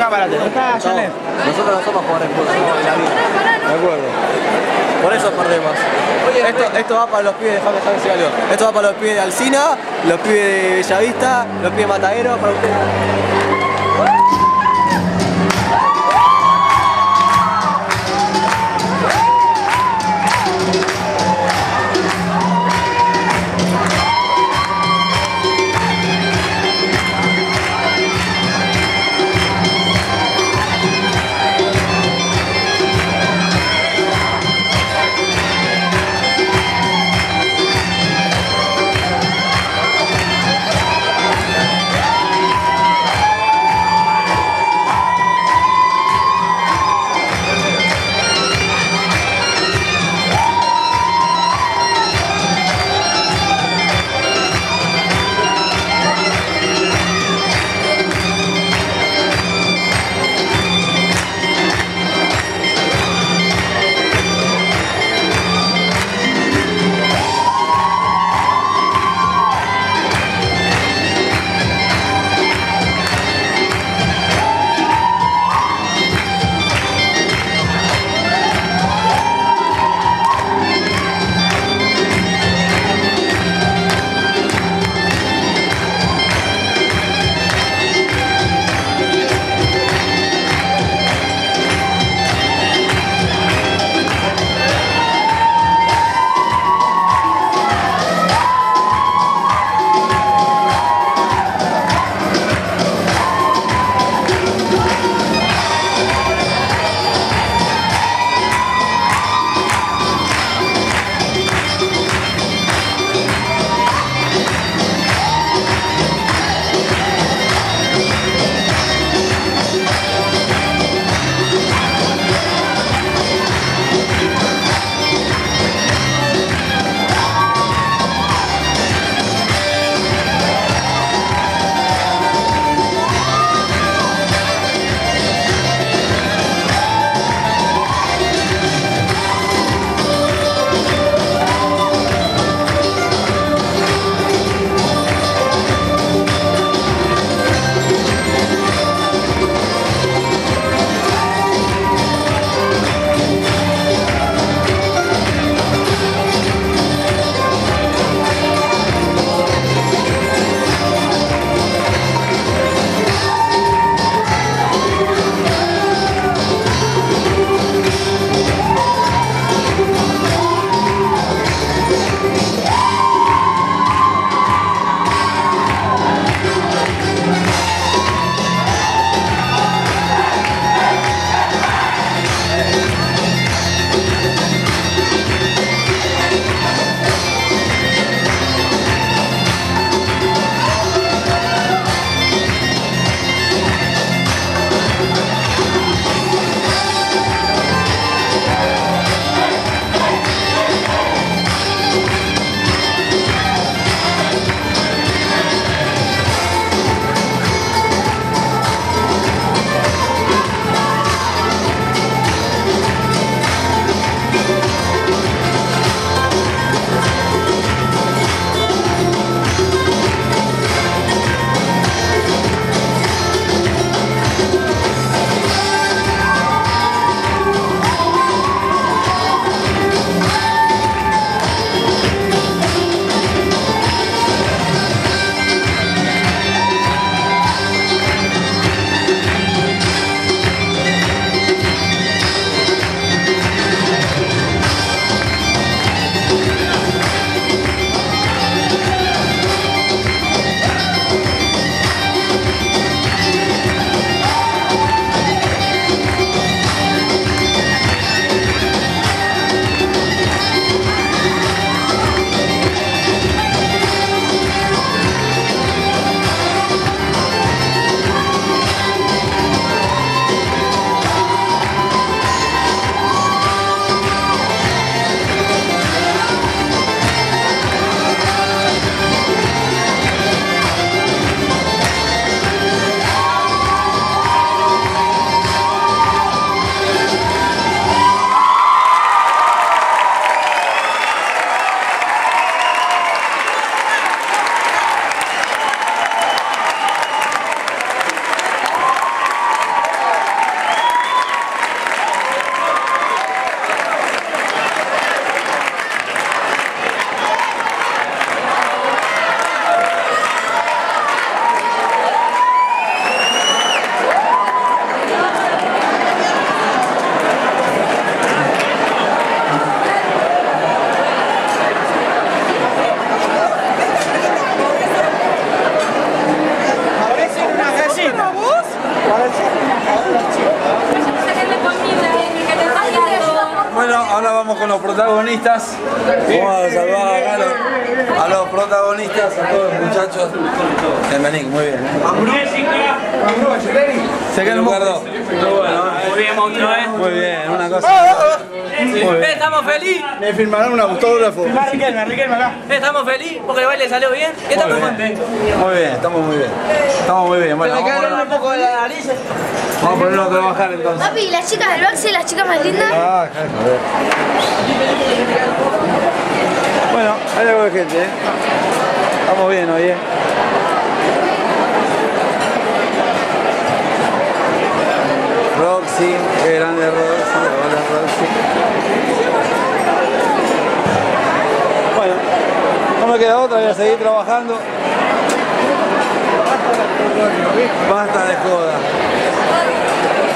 cámara, ¿te está, Janet? Nosotros no somos jugadores de fútbol, somos bailarines. De acuerdo. Por eso perdemos. Esto va para los pibes, déjame decir algo. Esto va para los pibes de Alsina, los pibes de Bellavista, los pibes de Matadero, para ustedes. estamos con los protagonistas. Vamos a saludar a los protagonistas, a todos los muchachos. Bienvenido, muy bien. Se queda un gordo. Muy bien, monstruo, Muy bien, una cosa. Estamos felices. Me firmaron un autógrafo. Riquelme acá. Estamos felices porque el baile salió bien. Y estamos contentos. Muy bien, estamos muy bien. Estamos muy bien. Bueno, Un poco de la nariz. vamos a ponernos a trabajar entonces. Papi, las chicas del boxe, las chicas más lindas. Ah, Bueno, hay algo de gente, ¿eh? Estamos bien hoy, ¿eh? Roxy, qué grande Roxy, hola Roxy. Bueno, no me queda otra, voy a seguir trabajando. Basta de joda.